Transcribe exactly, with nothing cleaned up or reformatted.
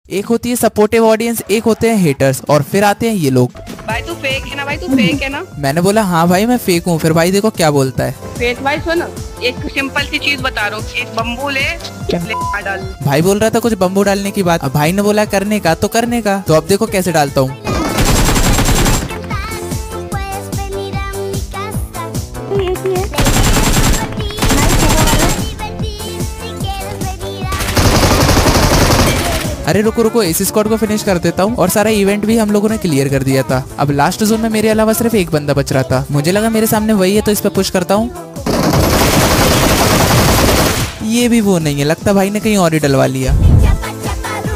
एक होती है सपोर्टिव ऑडियंस, एक होते हैं हेटर्स, और फिर आते हैं ये लोग। भाई तू फेक है ना, भाई तू फेक है ना। मैंने बोला हाँ भाई मैं फेक हूँ, फिर भाई देखो क्या बोलता है। फेक भाई सुन, एक सिंपल सी चीज बता रहा हूँ, एक बम्बू ले, ले डाल। भाई बोल रहा था कुछ बम्बू डालने की बात, अब भाई ने बोला करने का तो करने का, तो अब देखो कैसे डालता हूँ। अरे रुको रुको, इस स्क्वाड को फिनिश कर देता हूँ और सारा इवेंट भी हम लोगों ने क्लियर कर दिया था। अब लास्ट जोन में मेरे अलावा सिर्फ एक बंदा बच रहा था, मुझे लगा मेरे सामने वही है तो इस पे पुश करता हूँ। ये भी वो नहीं है, लगता भाई ने कहीं और ही डलवा लिया।